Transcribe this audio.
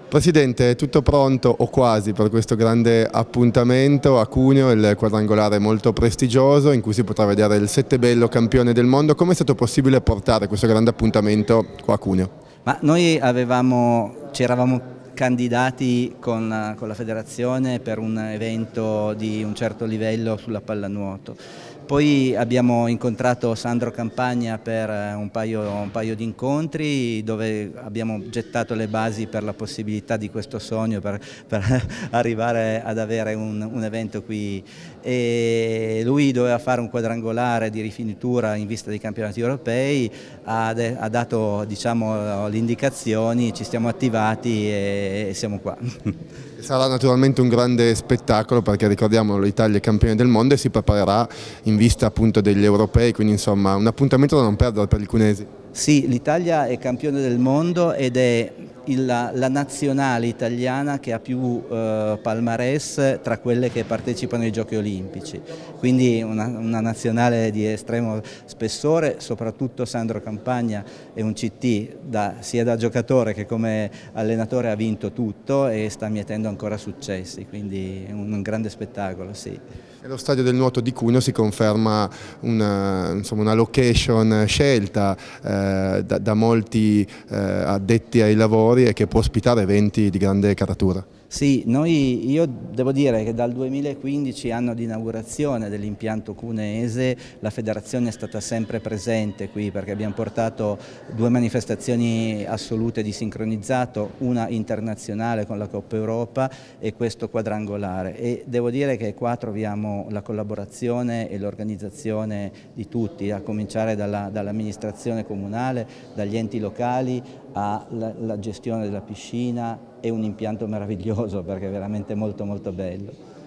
Presidente, è tutto pronto o quasi per questo grande appuntamento a Cuneo, il quadrangolare molto prestigioso in cui si potrà vedere il Settebello campione del mondo. Come è stato possibile portare questo grande appuntamento qua a Cuneo? Ma noi ci eravamo candidati con la federazione per un evento di un certo livello sulla pallanuoto. Poi abbiamo incontrato Sandro Campagna per un paio di incontri dove abbiamo gettato le basi per la possibilità di questo sogno, per arrivare ad avere un evento qui. E lui doveva fare un quadrangolare di rifinitura in vista dei campionati europei, ha dato, diciamo, le indicazioni, ci siamo attivati e siamo qua. Sarà naturalmente un grande spettacolo perché ricordiamolo, l'Italia è campione del mondo e si preparerà in vista appunto degli europei, quindi insomma un appuntamento da non perdere per i cunesi. Sì, l'Italia è campione del mondo ed è la nazionale italiana che ha più palmarès tra quelle che partecipano ai Giochi Olimpici, quindi una nazionale di estremo spessore. Soprattutto Sandro Campagna è un CT sia da giocatore che come allenatore, ha vinto tutto e sta mietendo ancora successi, quindi è un grande spettacolo, sì. E lo stadio del nuoto di Cuneo si conferma una location scelta da molti addetti ai lavori e che può ospitare eventi di grande caratura. Sì, io devo dire che dal 2015, anno di inaugurazione dell'impianto cuneese, la federazione è stata sempre presente qui perché abbiamo portato due manifestazioni assolute di sincronizzato, una internazionale con la Coppa Europa e questo quadrangolare, e devo dire che qua troviamo la collaborazione e l'organizzazione di tutti, a cominciare dall'amministrazione comunale, dagli enti locali alla gestione della piscina. È un impianto meraviglioso perché è veramente molto bello.